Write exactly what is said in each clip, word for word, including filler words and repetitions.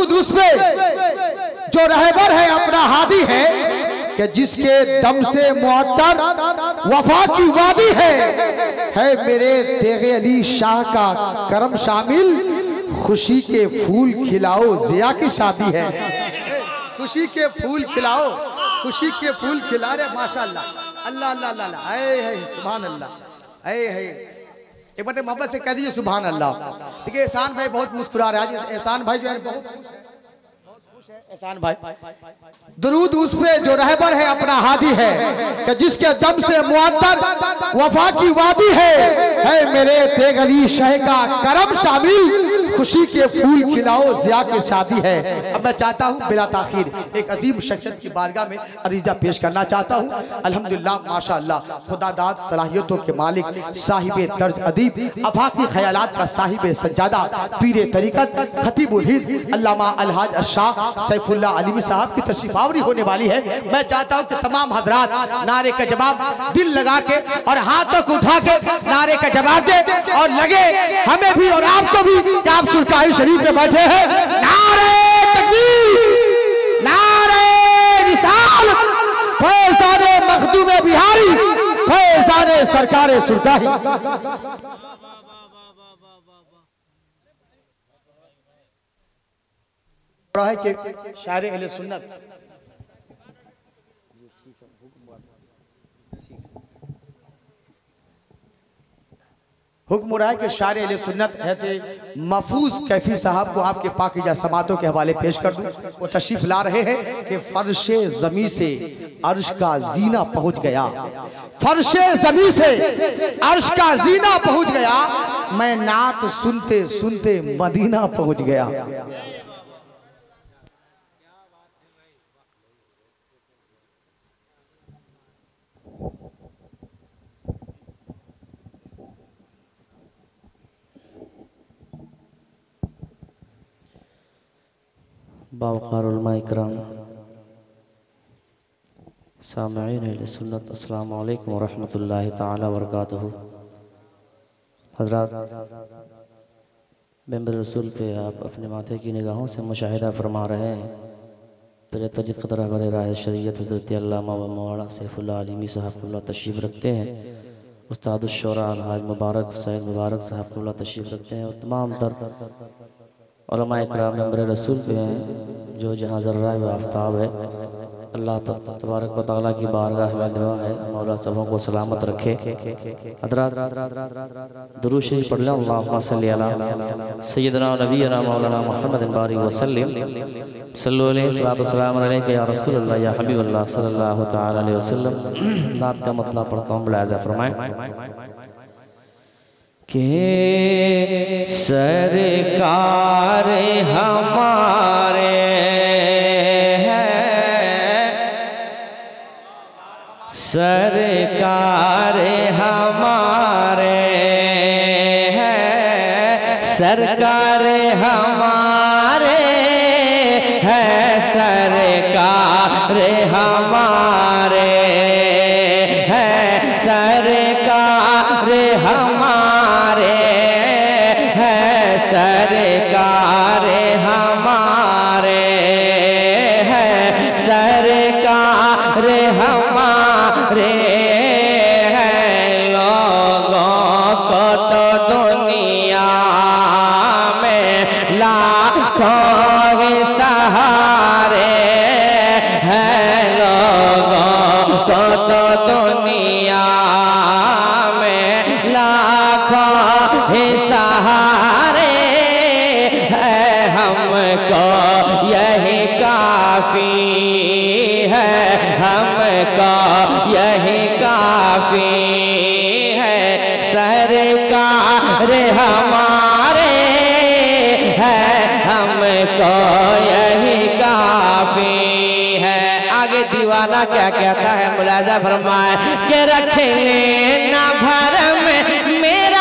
दुरूद उस पे जो रहबर है अपना हादी है कि जिसके दम से मुअत्तर वफा की वादी है है मेरे तेगे अली शाह का करम शामिल खुशी के फूल खिलाओ जिया की शादी है। खुशी के फूल खिलाओ, खुशी के फूल खिला रहे माशाअल्लाह। अल्लाह अल्लाह अल्लाह है सुभान अल्लाह है है एक बार मोहब्बत से कह दीजिए सुभान अल्लाह। देखिए एहसान भाई बहुत मुस्कुरा रहे हैं आज। एहसान भाई जो है बहुत खुश है, बहुत खुश है एहसान भाई। दुरूद उस पे जो रहबर है अपना हादी है कि जिसके दम से मुअत्तर वफा की वादी है है मेरे तेग अली शाह का करम शामिल खुशी के फूल खिलाओ जिया की शादी है। अब मैं चाहता हूँ बिला ताखीर एक अजीम शख्सियत की बारगाह में अरीजा पेश करना चाहता हूँ। अल्हम्दुलिल्लाह माशाअल्लाह खुदादाद सलाहियतों के मालिक साहिब तर्ज अदीब अफाकी ख्यालात का साहिब सज्जादा पीरे तरीकत खतीबुल हिंद अल्लामा अलहाज अशाह सैफुल्लाह अलीमी साहब की तशरीफ आवरी होने वाली है। मैं चाहता हूँ कि तमाम हजरात नारे का जवाब दिल लगा के और हाथों को उठा के नारे का जवाब दे और लगे हमें भी और आपको भी कि आप सुल्तानी शरीफ में बैठे हैं। नारे तकबीर, नारे रिसालत, फैज़ाने मखदूमे बिहारी, फैज़ाने सरकारे सुल्तानी। है कि शायर अहले सुन्नत हुक्म रहा है कि शायर अहले सुन्नत है कि महफूज कैफी साहब को आपके पाकीज़ा समातों के हवाले पेश कर दूं। वो तशरीफ ला रहे हैं कि फर्शे ज़मी से अर्श का जीना पहुंच गया, फर्शे ज़मी से अर्श का जीना पहुंच गया, मैं नात सुनते सुनते मदीना पहुंच गया। बावक़ार उलमा इकराम सामईन अहले सुन्नत अस्सलामु अलैकुम व रहमतुल्लाहि तआला व बरकातहू। हज़रात मेंबर रसूल पे आप अपने माथे की निगाहों से मुशाहिदा फरमा रहे हैं। पहले तरीक़त रहबर राह शरीयत हज़रत अल्लामा व मौलाना सैफुल्लाह अलीमी साहब क़िबला तशरीफ़ रखते हैं। उस्ताद शुरा अलहाज मुबारक सैयद मुबारक साहब क़िबला तशरीफ़ रखते हैं और तमाम तर उलमा इकराम मेंबर रसूल पे हैं जो जहाँ ज़र्रा व आफ्ताब है। अल्लाह तबारक व तआला की बारगाह में दुआ है मौला सबों को सलामत रखे। हज़रात दुरूद शरीफ पढ़ लें। अल्लाहुम्मा सल्ली अला सय्यदना नबीना मौलाना मुहम्मद बारिक व सल्लिम सल्लल्लाहु अलैहि वसल्लम अलैका या रसूलल्लाह या हबीबल्लाह सल्लल्लाहु तआला अलैहि वसल्लम। नात का मतलब पढ़ता हूँ, मुलाहिज़ा फरमाएं के सरकार हमारे हैं, सरकार हमारे हैं, सरकार हमारे हैं, सरकार हमारे हैं, सरकार हमारे सरकार हमारे हैं, सरकार हमारे हैं। लोगों को तो दुनिया में लाखों के सहारे हैं, लोगों को तो दुनिया में लाखों के सहारे है, हमको यही काफी है, हमको यही काफी है, सरकार हमारे है, हमको यही काफी है। आगे दीवाना क्या कहता है, मुलाहिज़ा फरमाए कि रख लेना भरम मेरा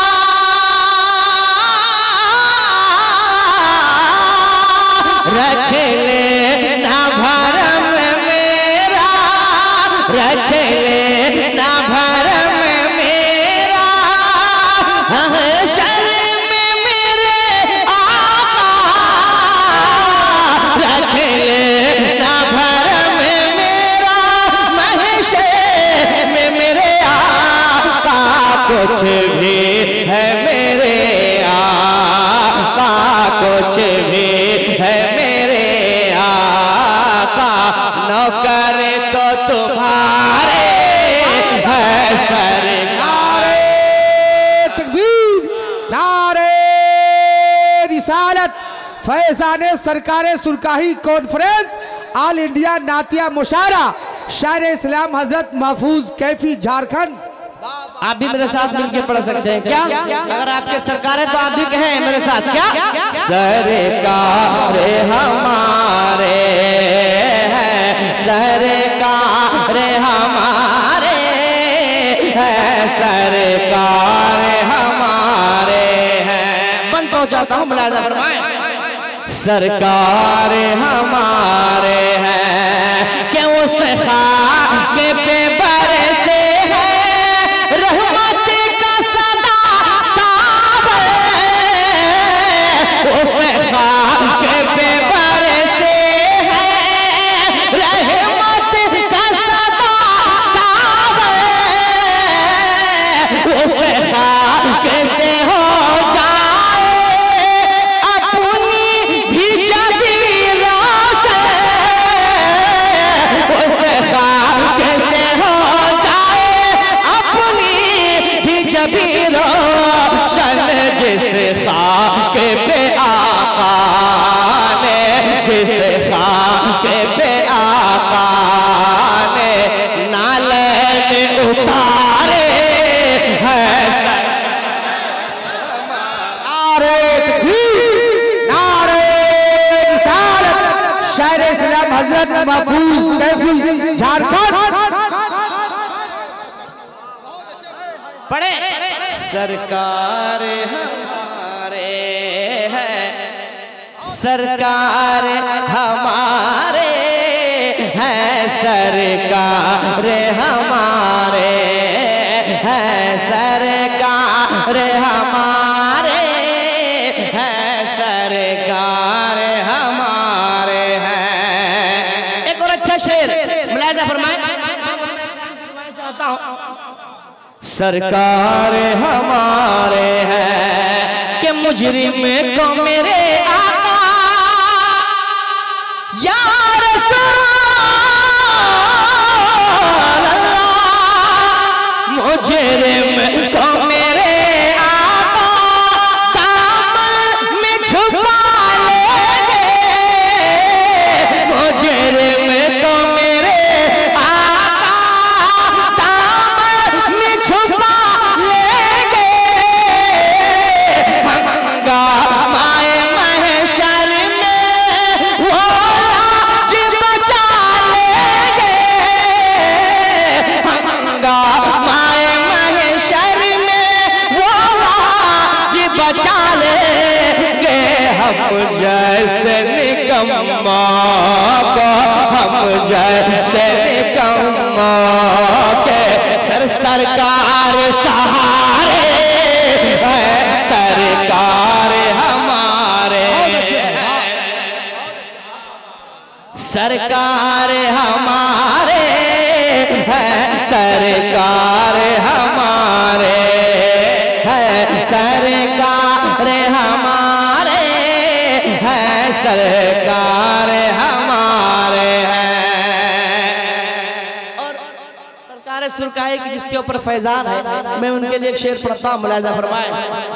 रख लेना भरम मेरा, रख लेना भरम मेरा, शर्म मेरे आका तुम्हारे है सरकार। तकबीर, नारे रिसालत, फैजाने सरकारे सुरकाही कॉन्फ्रेंस, ऑल इंडिया नातिया मुशायरा, शायर इस्लाम हजरत महफूज कैफी झारखंड। आप भी मेरे साथ मिलकर पढ़ सकते हैं क्या? अगर आपके सरकार है तो आप भी कहें मेरे साथ क्या? सरकार हमारे है, सरकार हमारे है, सरकार हमारे हैं। बन पहुंचाता हूँ, मुलाज़ा फरमाएं। सरकार हमारे हैं कि उस खाके पे बरसे रहमत का सदा सावन, उस खाके पे बरसे है रहमत का सदा सावन, उस खाके से हो जाए अपनी भी जबी रोशन, उस खाके से हो जबी रोशन, जिस खाके पे आका ने, जिस खाके पे आका ने नाले उतारे हैं। नारे नारे रिसालत, शायर इस्लाम हजरत महफूज कैफी झारखंड। पढ़े। सरकार हमारे है, सरकार हमारे है, सरकार हमारे है, सरकार हमारे है, सरकार हमारे हैं। एक और अच्छा शेर मुलाहिजा फरमाएं चाहता हूँ। सरकार हमारे हैं कि मुजरिम को मेरे आका या रसूल अल्लाह, मुजरिम को मेरे आका दामन में छुपा लेंगे, मुजरिम को मेरे जैसे निकम्मा को, हम जैसे निकम्मा के सर सरकार सहारे है, सरकार हमारे है, सरकार हमारे है, सरकार हमारे है, सरकार हमारे है, सरकार हमारे हैं। और सरकार सुरकाए की जिसके ऊपर फैजान है, मैं उनके लिए एक शेर पढ़ता हूँ, मुलाहिजा फरमाएं।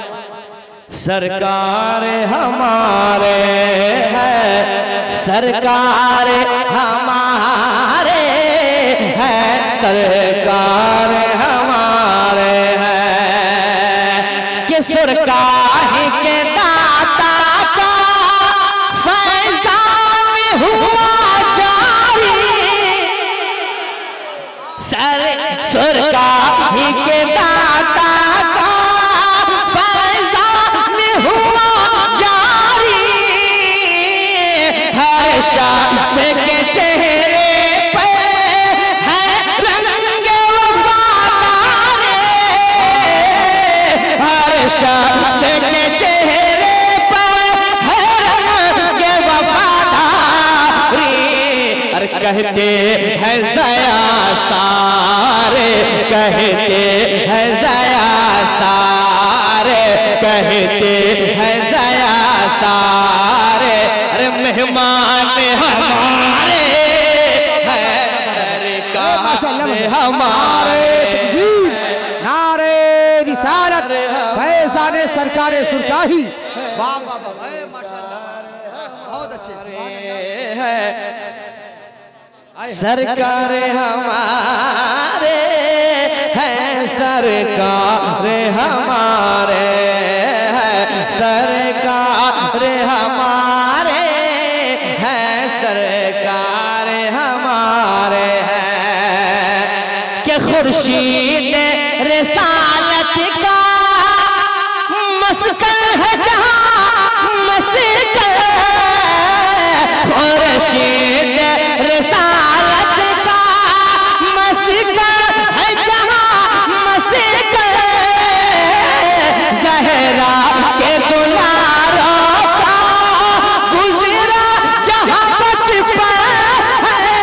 सरकार हमारे है, सरकार हमारे है, सरकार हमारे हैं कि सुरकाही के दाता का फैजान हुआ जारी, सर सुरकाही के दाता का फैजान हुआ जारी, हर शख्स के चेहरे शख्स के चेहरे पर है रंग वफादारी, और कहते हैं ज़या सारे, कहते हैं ज़या सारे, कहते हैं ज़या सारे, अरे मेहमान हमारे है, सरकार हमारे तकबीर, नारे रिसालत, फैज़ाने सरकारे सुरकाही। वाह वाह वाह, माशाअल्लाह, बहुत अच्छे है सरकार हमारे हैं, सरकार हमारे हैं, सरकार हमारे हैं, सरकार हमारे हैं। के खुर्शीद रिसालत का मस्कन है जहां मस्कन, खुर्शीद रिसालत का मस्कन है जहां मस्कन, ज़हरा के दुलारों का गुज़रा जहां बचपन है,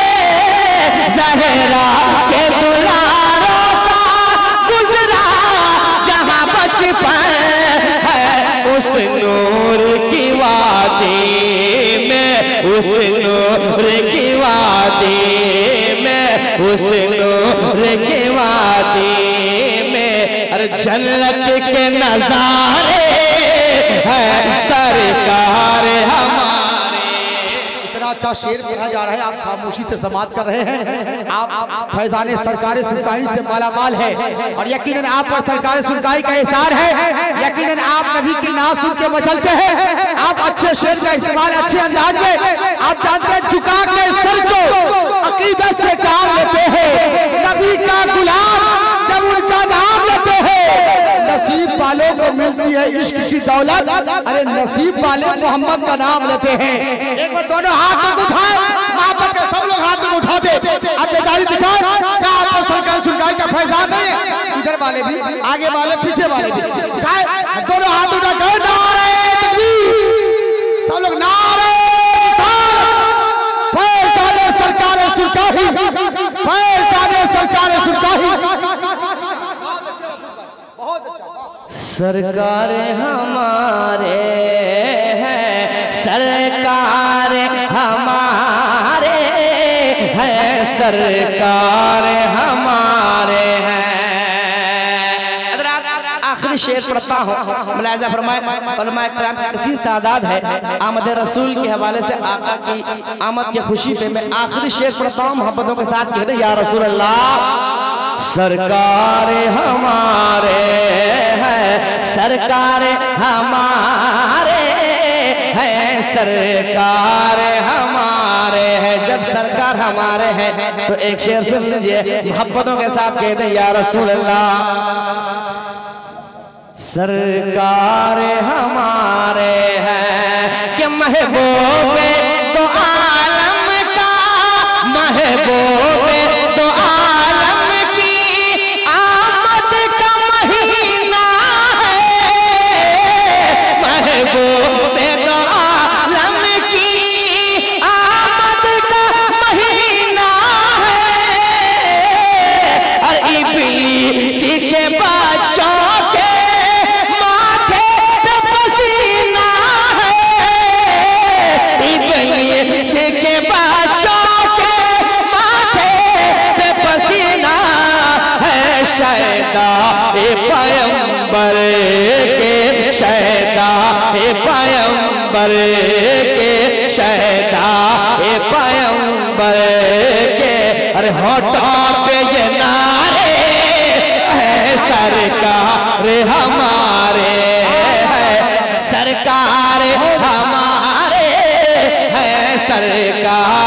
ज़हरा के दुलारों का गुज़रा जहां बचपन है, उस नूर की वादी में, उस नूर की वादी में, उस नूर की वादी में, अरे जन्नत के नजारे हैं सरकार हमारे। इतना अच्छा शेर पढ़ा जा रहा है, आप खामोशी से समाप्त कर रहे हैं। आप फैज़ाने सरकारे सुरकाही से मालामाल है और यकीनन आप पर सरकारे सुरकाही का एहसान है। यकीनन आप नबी की नात सुन के मचलते हैं। आप अच्छे शेर का इस्तेमाल अच्छे अंदाज में, आप जानते हैं, झुका के सर को अकीदत से काम लेते हैं। नबी का गुलाम जब उनका नाम लेते हैं, नसीब वालों को मिलती है इश्क की दौलत। अरे नसीब वाले मोहम्मद का नाम लेते हैं। एक बार दोनों हाथ तक उठाए, महापत के सब लोग हाथ तक उठा दे, अब बेदारी दिखाए। क्या आपको सरकार सुरकाई का फैज़ान नहीं है? इधर वाले भी, आगे वाले, पीछे वाले भी उठाए, दोनों हाथ उठाकर नारे तकबीर, सब लोग नारे फैज़ाने सरकारे सुरकाही, फैज़ाने सरकारे सुरकाही। सरकार हमारे हैं, सरकार हमारे हैं, सरकार हमारे हैं। आखिरी शेर पढ़ता हूँ, मुलाहिज़ा फरमाए, उलमाए किराम की कसीर तादाद है। आमद रसूल के हवाले से आका की आमद की खुशी पे मैं आखिरी शेर पढ़ता हूँ, मोहब्बतों के साथ कहते या रसूल अल्लाह। सरकार हमारे हैं, सरकार हमारे हैं, सरकार हमारे हैं। जब सरकार हमारे हैं तो एक शेर सुन लीजिए, मोहब्बतों के साथ कहते हैं या रसूल अल्लाह। सरकार हमारे हैं कि महबूबे तो आलम का, महबूबे तो आलम की आमद का महीना है, महबूबे तो आलम की आमद का महीना है। और इब्लीस के बच्चों के के बच्चों के माथे पे पसीना है, शैदा ए पैगंबर के, शैदा ए पैगंबर के, शैदा ए पैगंबर के। अरे होठों पे ये नारे है सरकार हमारे है, सरकार हमारे है, सरकार